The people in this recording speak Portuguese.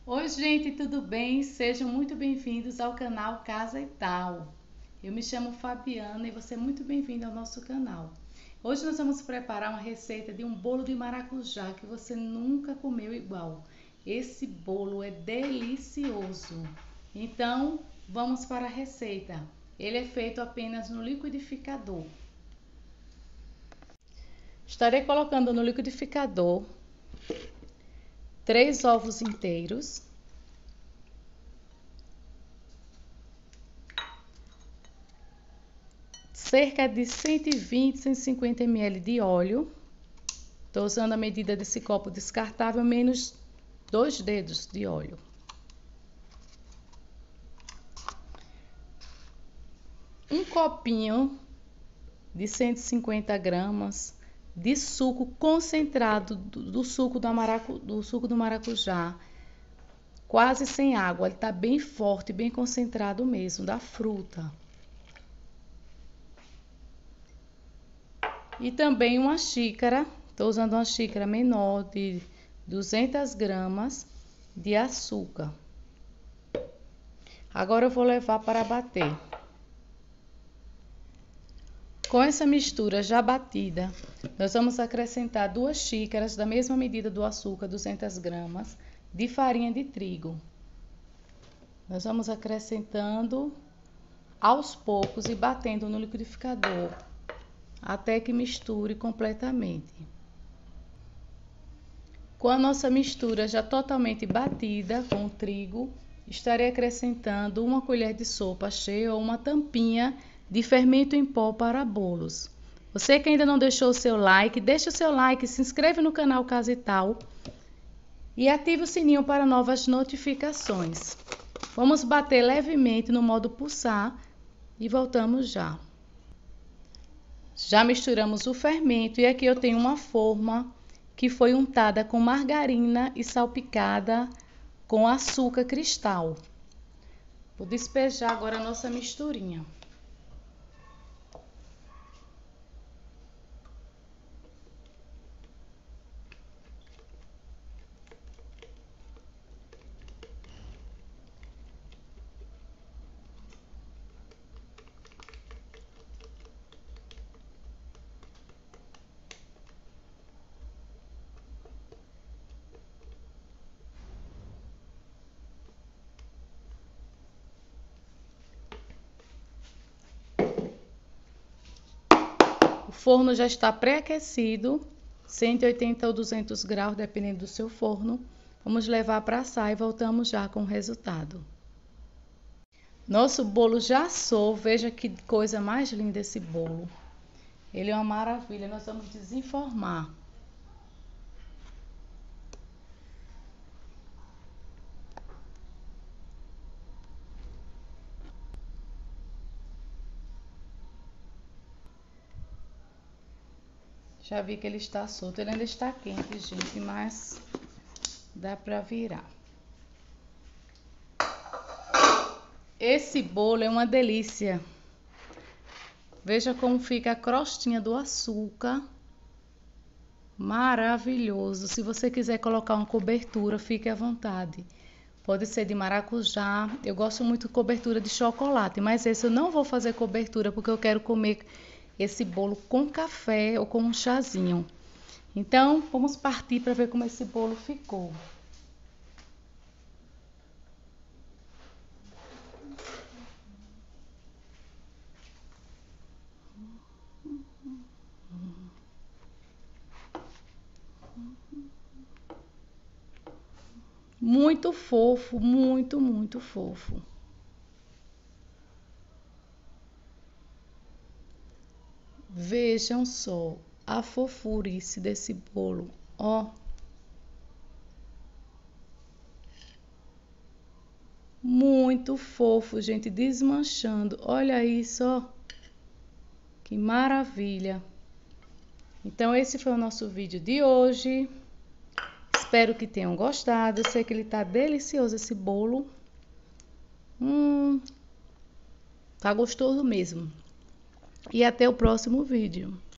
Oi, gente, tudo bem? Sejam muito bem-vindos ao canal Casa e Tal. Eu me chamo Fabiana e você é muito bem-vindo ao nosso canal. Hoje nós vamos preparar uma receita de um bolo de maracujá que você nunca comeu igual. Esse bolo é delicioso. Então, vamos para a receita. Ele é feito apenas no liquidificador. Estarei colocando no liquidificador 3 ovos inteiros, cerca de 120 a 150 ml de óleo. Estou usando a medida desse copo descartável, menos 2 dedos de óleo. Um copinho de 150 gramas de suco concentrado do suco do maracujá, quase sem água. Ele está bem forte, bem concentrado mesmo, da fruta. E também uma xícara, estou usando uma xícara menor de 200 gramas de açúcar. Agora eu vou levar para bater. Com essa mistura já batida, nós vamos acrescentar 2 xícaras da mesma medida do açúcar, 200 gramas, de farinha de trigo. Nós vamos acrescentando aos poucos e batendo no liquidificador, até que misture completamente. Com a nossa mistura já totalmente batida com o trigo, estarei acrescentando 1 colher de sopa cheia ou uma tampinha de fermento em pó para bolos. Você que ainda não deixou o seu like, deixa o seu like, se inscreve no canal Casa e Tal e ative o sininho para novas notificações. Vamos bater levemente no modo pulsar e voltamos já. Já misturamos o fermento e aqui eu tenho uma forma que foi untada com margarina e salpicada com açúcar cristal. Vou despejar agora a nossa misturinha. O forno já está pré-aquecido, 180 ou 200 graus, dependendo do seu forno. Vamos levar para assar e voltamos já com o resultado. Nosso bolo já assou, veja que coisa mais linda esse bolo. Ele é uma maravilha, nós vamos desenformar. Já vi que ele está solto, ele ainda está quente, gente, mas dá para virar. Esse bolo é uma delícia. Veja como fica a crostinha do açúcar. Maravilhoso. Se você quiser colocar uma cobertura, fique à vontade. Pode ser de maracujá. Eu gosto muito de cobertura de chocolate, mas esse eu não vou fazer cobertura porque eu quero comer esse bolo com café ou com um chazinho. Então, vamos partir para ver como esse bolo ficou. Muito fofo, muito fofo. Vejam só a fofurice desse bolo, ó. Muito fofo, gente, desmanchando. Olha isso, ó. Que maravilha. Então, esse foi o nosso vídeo de hoje. Espero que tenham gostado. Eu sei que ele tá delicioso, esse bolo. Tá gostoso mesmo. E até o próximo vídeo.